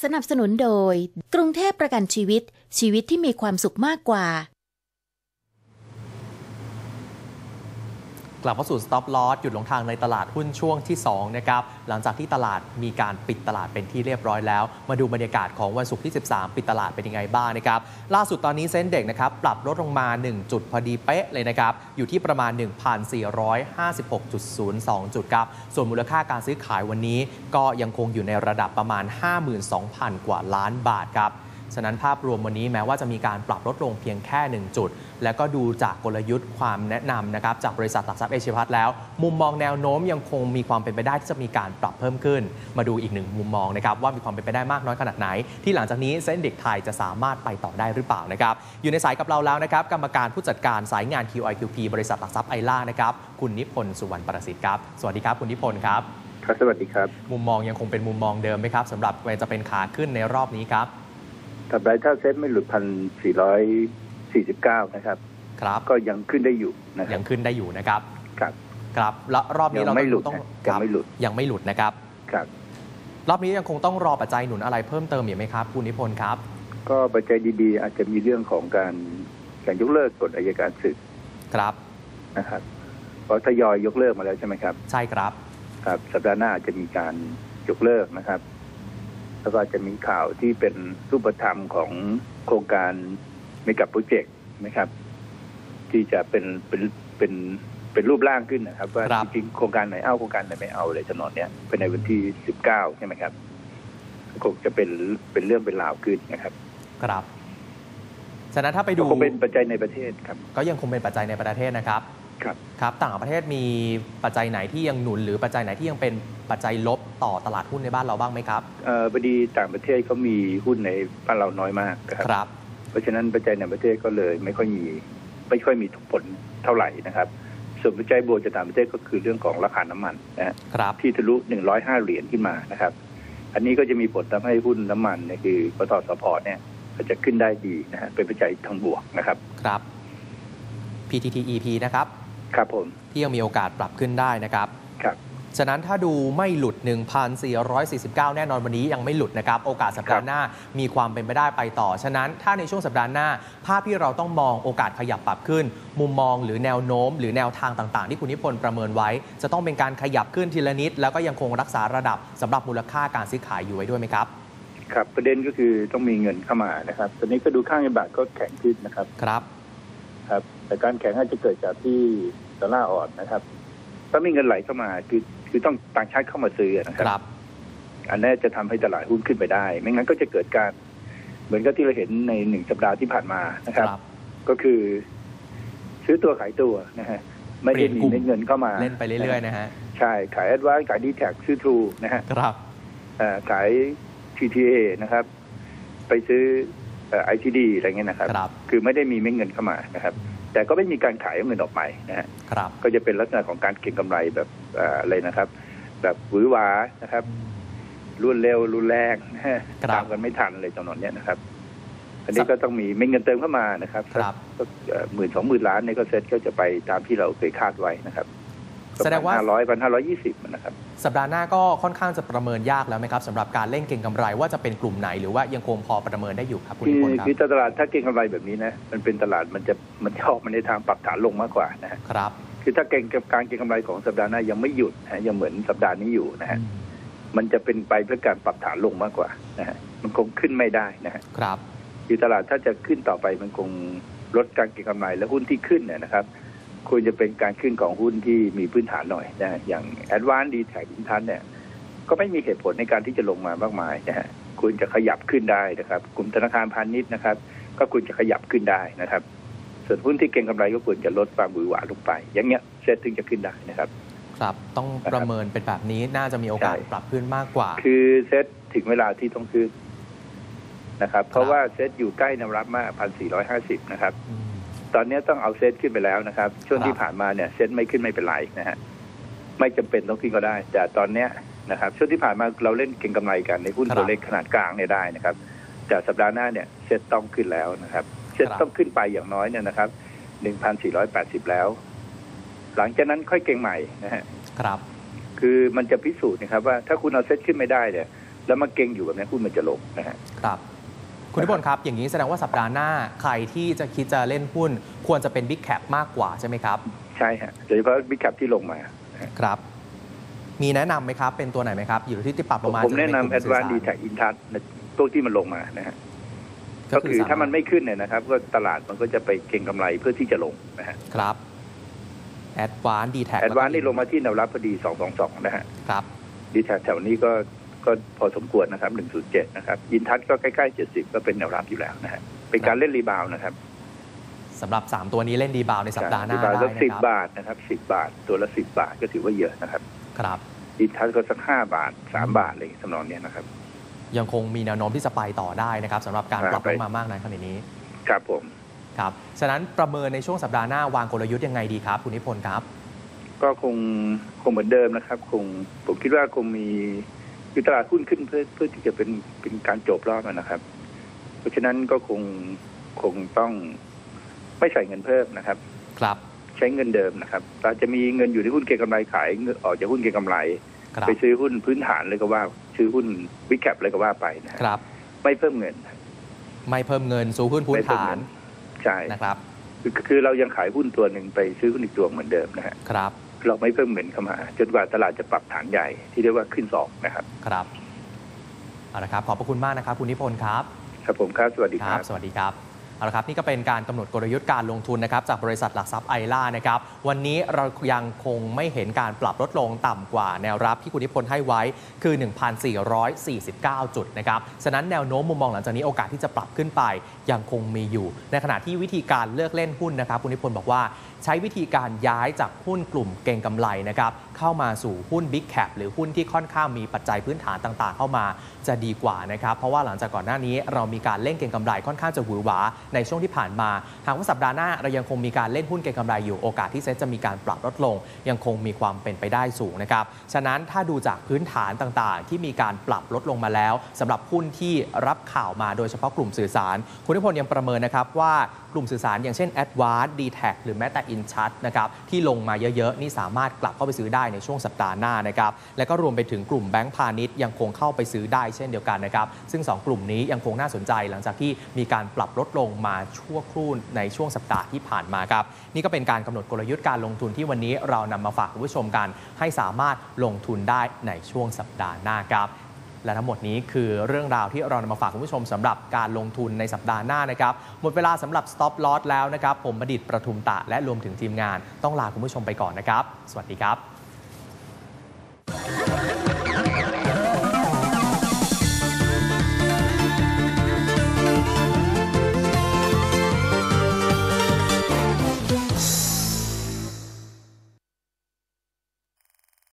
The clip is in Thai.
สนับสนุนโดยกรุงเทพประกันชีวิตชีวิตที่มีความสุขมากกว่ากลับเข้าสู่ Stop Loss หยุดลงทางในตลาดหุ้นช่วงที่2นะครับหลังจากที่ตลาดมีการปิดตลาดเป็นที่เรียบร้อยแล้วมาดูบรรยากาศของวันศุกร์ที่13ปิดตลาดเป็นยังไงบ้างนะครับล่าสุดตอนนี้เซ็นเด็กนะครับปรับลดลงมา1จุดพอดีเป๊ะเลยนะครับอยู่ที่ประมาณ 1,456.02 จุดครับส่วนมูลค่าการซื้อขายวันนี้ก็ยังคงอยู่ในระดับประมาณ 52,000 กว่าล้านบาทครับฉะนั้นภาพรวมวันนี้แม้ว่าจะมีการปรับลดลงเพียงแค่1จุดและก็ดูจากกลยุทธ์ความแนะนำนะครับจากบริษัทหลักทรัพย์เอเชียพัฒน์แล้วมุมมองแนวโน้มยังคงมีความเป็นไปได้ที่จะมีการปรับเพิ่มขึ้นมาดูอีกหนึ่งมุมมองนะครับว่ามีความเป็นไปได้มากน้อยขนาดไหนที่หลังจากนี้เซ็นเด็กไทยจะสามารถไปต่อได้หรือเปล่านะครับอยู่ในสายกับเราแล้วนะครับกรรมการผู้จัดการสายงาน QIQP บริษัทหลักทรัพย์ไอล่านะครับคุณนิพนธ์สุวรรณประสิทธิ์ครับสวัสดีครับคุณนิพนธ์ครับครับสวัสดีครับมุมมองยังคงเป็นมุมมองเดิมไหมครับสำหรับจะเป็นขาขึ้นในรอบนี้ครับถ้าเซ็ตไม่หลุด1,449นะครับก็ยังขึ้นได้อยู่นะครับยังขึ้นได้อยู่นะครับครับครับแล้วรอบนี้เราต้องยังไม่หลุดนะครับครับรอบนี้ยังคงต้องรอปัจจัยหนุนอะไรเพิ่มเติมอยู่ไหมครับคุณนิพนธ์ครับก็ปัจจัยดีๆอาจจะมีเรื่องของการยกเลิกกฎอัยการศึกครับนะครับเพราะทยอยยกเลิกมาแล้วใช่ไหมครับใช่ครับครับสัปดาห์หน้าจะมีการยกเลิกนะครับแล้วก็จะมีข่าวที่เป็นรูปธรรมของโครงการเมกะโปรเจกต์นะครับที่จะเป็นรูปร่างขึ้นนะครับว่าจริงๆโครงการไหนเอาโครงการไหนไม่เอาเลยถนนเนี้ยเป็นในวันที่19ใช่ไหมครับคงจะเป็นเรื่องเป็นราวขึ้นนะครับครับฉะนั้นถ้าไปดูคงเป็นปัจจัยในประเทศครับก็ยังคงเป็นปัจจัยในประเทศนะครับครับต่างประเทศมีปัจจัยไหนที่ยังหนุนหรือปัจจัยไหนที่ยังเป็นปัจจัยลบต่อตลาดหุ้นในบ้านเราบ้างไหมครับพอดีต่างประเทศเขามีหุ้นในบ้านเราน้อยมากครับเพราะฉะนั้นปัจจัยในประเทศก็เลยไม่ค่อยมีผลเท่าไหร่นะครับส่วนปัจจัยบวกจากต่างประเทศก็คือเรื่องของราคาน้ำมันนะครับที่ทะลุ105 เหรียญขึ้นมานะครับอันนี้ก็จะมีผลทำให้หุ้นน้ำมันเนี่ยคือปตสผ.เนี่ยจะขึ้นได้ดีนะฮะเป็นปัจจัยทางบวกนะครับครับ PTTEP นะครับครับผมที่ยังมีโอกาสปรับขึ้นได้นะครับครับฉะนั้นถ้าดูไม่หลุด 1,449 แน่นอนวันนี้ยังไม่หลุดนะครับโอกาสสัปดาห์หน้ามีความเป็นไปได้ไปต่อฉะนั้นถ้าในช่วงสัปดาห์หน้าภาพที่เราต้องมองโอกาสขยับปรับขึ้นมุมมองหรือแนวโน้มหรือแนวทางต่างๆที่คุณนิพนธ์ประเมินไว้จะต้องเป็นการขยับขึ้นทีละนิดแล้วก็ยังคงรักษาระดับสำหรับมูลค่าการซื้อขายอยู่ไว้ด้วยไหมครับครับประเด็นก็คือต้องมีเงินเข้ามานะครับตอนนี้ก็ดูค่าเงินบาทก็แข็งขึ้นนะครับครับแต่การแข็งอาจจะเกิดจากที่ดอลลาร์อ่อนนะครับถ้ามีเงินไหลเข้ามาคือต้องต่างชาติเข้ามาซื้อนะครับอันนี้จะทำให้ตลาดหุ้นขึ้นไปได้ไม่งั้นก็จะเกิดการเหมือนกับที่เราเห็นใน1 สัปดาห์ที่ผ่านมานะครับก็คือซื้อตัวขายตัวนะฮะไม่ได้มีเงินเข้ามาเล่นไปเรื่อยๆนะฮะใช่ขายแอดวานซ์ขายดีแท็กซื้อทรูนะฮะครับขาย TTA นะครับไปซื้อITD อะไรเงี้ยนะครับคือไม่ได้มีเงินเข้ามานะครับแต่ก็ไม่มีการขายเงินออกไปนะฮะก็จะเป็นลักษณะของการเก็งกำไรแบบอะไรนะครับแบบหวือหวานะครับรวดเร็วรุนแรงตามกันไม่ทันเลยจำนวนนี้นะครับอันนี้ก็ต้องมีเงินเติมเข้ามานะครับก็10,000-20,000 ล้านในก็เซ็ตก็จะไปตามที่เราเคยคาดไว้นะครับแสดงว่า 1,520นะครับสัปดาห์หน้าก็ค่อนข้างจะประเมินยากแล้วไหมครับสำหรับการเล่นเก็งกำไรว่าจะเป็นกลุ่มไหนหรือว่ายังคงพอประเมินได้อยู่ครับคุณนิพนธ์ครับคือตลาดถ้าเก็งกำไรแบบนี้นะมันเป็นตลาดมันชอบมันในทางปรับฐานลงมากกว่านะครับคือถ้าการเก็งกำไรของสัปดาห์หน้ายังไม่หยุดยังเหมือนสัปดาห์นี้อยู่นะฮะมันจะเป็นไปเพื่อการปรับฐานลงมากกว่านะฮะมันคงขึ้นไม่ได้นะครับคือตลาดถ้าจะขึ้นต่อไปมันคงลดการเก็งกำไรและหุ้นที่ขึ้นเนี่ยนะครับควรจะเป็นการขึ้นของหุ้นที่มีพื้นฐานหน่อยนะอย่าง Advanced D-Tech อินทันเนี่ยก็ไม่มีเหตุผลในการที่จะลงมามากมายนะฮะควรจะขยับขึ้นได้นะครับกลุ่มธนาคารพาณิชย์นะครับก็ควรจะขยับขึ้นได้นะครับส่วนหุ้นที่เก็งกำไรก็ควรจะลดความหวือหวาลงไปอย่างเงี้ยเซ็ตถึงจะขึ้นได้นะครับครับต้องประเมินเป็นแบบนี้น่าจะมีโอกาสปรับขึ้นมากกว่าคือเซ็ตถึงเวลาที่ต้องขึ้นนะครับเพราะว่าเซ็ตอยู่ใกล้แนวรับมาก 1,450 นะครับตอนนี้ต้องเอาเซ็ตขึ้นไปแล้วนะครับช่วงที่ผ่านมาเนี่ยเซ็ตไม่ขึ้นไม่เป็นไรนะฮะไม่จำเป็นต้องขึ้นก็ได้แต่ตอนเนี้ยนะครับช่วงที่ผ่านมาเราเล่นเก็งกำไรกันในหุ้นตัวเล็กขนาดกลางเนี่ยได้นะครับแต่สัปดาห์หน้าเนี่ยเซ็ตต้องขึ้นแล้วนะครับเซ็ตต้องขึ้นไปอย่างน้อยเนี่ยนะครับ 1,480 แล้วหลังจากนั้นค่อยเก็งใหม่นะฮะครับคือมันจะพิสูจน์นะครับว่าถ้าคุณเอาเซ็ตขึ้นไม่ได้เนี่ยแล้วมาเก็งอยู่แบบนี้หุ้นมันจะลงนะฮะครับคุณนิพนธ์ครับอย่างนี้แสดงว่าสัปดาห์หน้าใครที่จะคิดจะเล่นหุ้นควรจะเป็นบิ๊กแคปมากกว่าใช่ไหมครับใช่ฮะโดยเฉพาะบิ๊กแคปที่ลงมาครับมีแนะนำไหมครับเป็นตัวไหนไหมครับอยู่ที่ปรับประมาณผมแนะนำ Advanced D-Tech Intouch ตัวที่มันลงมานะฮะก็คือถ้ามันไม่ขึ้นเนี่ยนะครับก็ตลาดมันก็จะไปเก็งกำไรเพื่อที่จะลงนะฮะครับ Advanced D-Tech Advanced นี่ลงมาที่แนวรับพอดี222นะฮะครับ D-Tech แถวนี้ก็พอสมควรนะครับ107นะครับอินทัชก็ใกล้ๆ70ก็เป็นแนวรับอยู่แล้วนะฮะเป็นการเล่นรีบาวนะครับสำหรับ3ตัวนี้เล่นรีบาวในสัปดาห์หน้าได้นะครับ10 บาทนะครับ10 บาทตัวละ10 บาทก็ถือว่าเยอะนะครับครับอินทัชก็สัก5 บาท3 บาทเลยสำนองเนี้ยนะครับยังคงมีแนวโน้มที่จะไปต่อได้นะครับสำหรับการปรับลงมามากในขณะนี้ครับผมครับฉะนั้นประเมินในช่วงสัปดาห์หน้าวางกลยุทธ์ยังไงดีครับคุณนิพนธ์ครับก็คงเหมือนเดิมนะครับผมคิดว่าคงมีคือตลาดหุ้นขึ้นเพื่อที่จะเป็นการจบรอบนะครับ เพราะฉะนั้นก็คงต้องไม่ใส่เงินเพิ่มนะครับครับใช้เงินเดิมนะครับอาจจะมีเงินอยู่ในหุ้นเก็งกำไรขายออกจากหุ้นเก็งกำไรไปซื้อหุ้นพื้นฐานเลยก็ว่าซื้อหุ้นบิ๊กแคปเลยก็ว่าไปนะครับไม่เพิ่มเงินไม่เพิ่มเงินซื้อหุ้นพื้นฐานใช่นะครับคือเรายังขายหุ้นตัวหนึ่งไปซื้อหุ้นอีกตัวเหมือนเดิมนะฮะครับเราไม่เพิ่มเงินเข้ามาจนกว่าตลาดจะปรับฐานใหญ่ที่เรียกว่าขึ้น2นะครับครับเอาละครับขอบพระคุณมากนะครับคุณนิพนธ์ครับครับผมครับสวัสดีครับสวัสดีครับเอาละครับนี่ก็เป็นการกำหนดกลยุทธ์การลงทุนนะครับจากบริษัทหลักทรัพย์ไอล่านะครับวันนี้เรายังคงไม่เห็นการปรับลดลงต่ำกว่าแนวรับที่คุณนิพนธ์ให้ไว้คือ 1,449 จุดนะครับฉะนั้นแนวโน้มมุมมองหลังจากนี้โอกาสที่จะปรับขึ้นไปยังคงมีอยู่ในขณะที่วิธีการเลือกเล่นหุ้นนะครับคุณนิพนธ์บอกว่าใช้วิธีการย้ายจากหุ้นกลุ่มเก็งกำไรนะครับเข้ามาสู่หุ้น Big Cap หรือหุ้นที่ค่อนข้างมีปัจจัยพื้นฐานต่างๆเข้ามาจะดีกว่านะครับเพราะว่าหลังจากก่อนหน้านี้เรามีการเล่นเก็งกำไรค่อนข้างจะหวือหวาในช่วงที่ผ่านมาหากว่าสัปดาห์หน้าเรายังคงมีการเล่นหุ้นเก็งกำไรอยู่โอกาสที่เซ็ตจะมีการปรับลดลงยังคงมีความเป็นไปได้สูงนะครับฉะนั้นถ้าดูจากพื้นฐานต่างๆที่มีการปรับลดลงมาแล้วสำหรับหุ้นที่รับข่าวมาโดยเฉพาะกลุ่มสื่อสารคุณนิพนธ์ยังประเมินนะครับว่ากลุ่มสื่อสารอย่างเช่น Advanced D-Tech หรือแม้แต่ InTouch นะครับที่ลงมาเยอะๆนี่สามารถกลับเข้าไปซื้อได้ในช่วงสัปดาห์หน้านะครับและก็รวมไปถึงกลุ่มแบงก์พาณิชย์ยังคงเข้าไปซื้อได้เช่นเดียวกันนะครับซึ่ง2กลุ่มนี้ยังคงน่าสนใจหลังจากที่มีการปรับลดลงมาชั่วครู่ในช่วงสัปดาห์ที่ผ่านมาครับนี่ก็เป็นการกำหนดกลยุทธ์การลงทุนที่วันนี้เรานำมาฝากคุณผู้ชมกันให้สามารถลงทุนได้ในช่วงสัปดาห์หน้าครับและทั้งหมดนี้คือเรื่องราวที่เรานำมาฝากคุณผู้ชมสำหรับการลงทุนในสัปดาห์หน้านะครับหมดเวลาสำหรับ Stop Loss แล้วนะครับผมบัณฑิตประทุมตะและรวมถึงทีมงานต้องลาคุณผู้ชมไปก่อนนะครับสวัสดีครับ